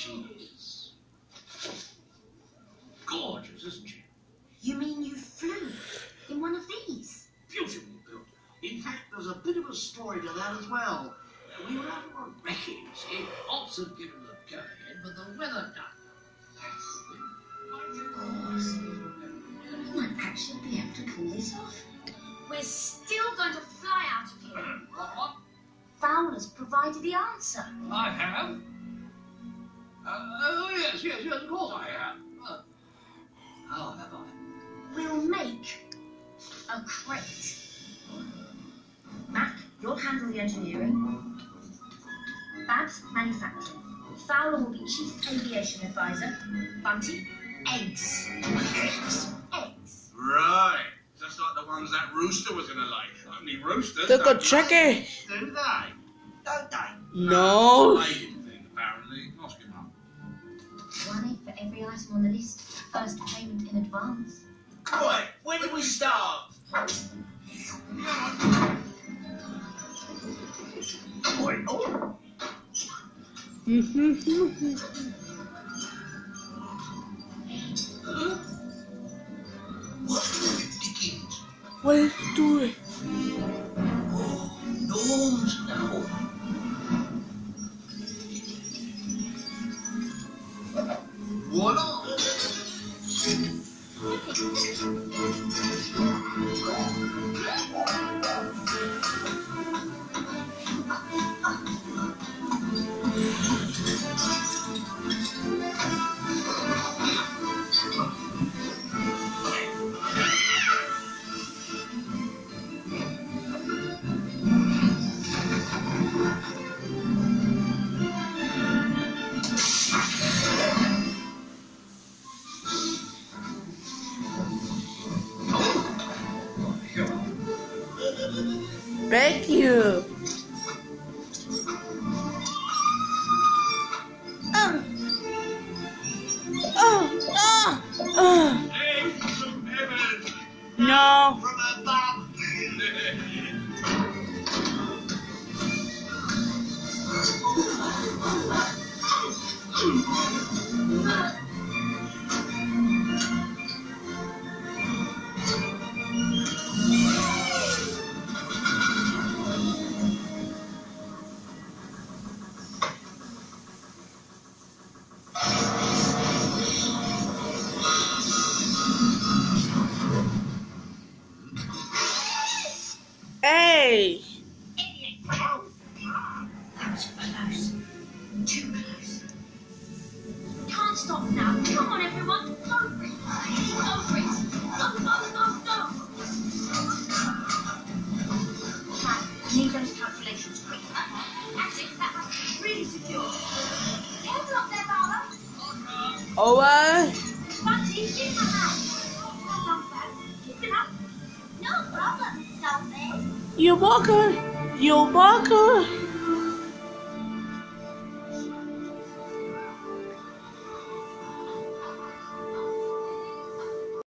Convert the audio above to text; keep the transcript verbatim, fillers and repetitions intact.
she is. Gorgeous, isn't she? You mean you flew in one of these? Beautifully built. In fact, there's a bit of a story to that as well. We were out on wrecking, see? Ops had given the go-ahead, but the weather done. You might actually be able to pull this off. We're still going to fly out of here. What? Fowler's provided the answer. I have? Uh, oh, yes, yes, yes, of course I have. Uh, how have I? We'll make a crate. Mac, you'll handle the engineering. Babs, manufacturing. Fowler will be chief aviation advisor. Bunty, eggs. Eggs. Eggs. Right. Just like the ones that Rooster was gonna like. Only roosters Look don't at Chucky. do they? Don't they? No. It's a Canadian thing, apparently. Ask him up. One egg for every item on the list. First payment in advance. Right, when did we start? Boy, oh. What is he doing? Oh, Norm's now. Voila! Thank you. Oh. Oh. Oh. Oh. Eggs from heaven. No. From above. Hey. That's close. Too close. Can't stop now. Come on, everyone. Go for it. Go for it. Go, go, go, go. Right. Need those calculations quick. That's it. That was really secure. Hands up there, Fowler. Over. Bunty, give my hand. Well done, Fab. Keep it up. No problem, Selfie. You walker. You walker.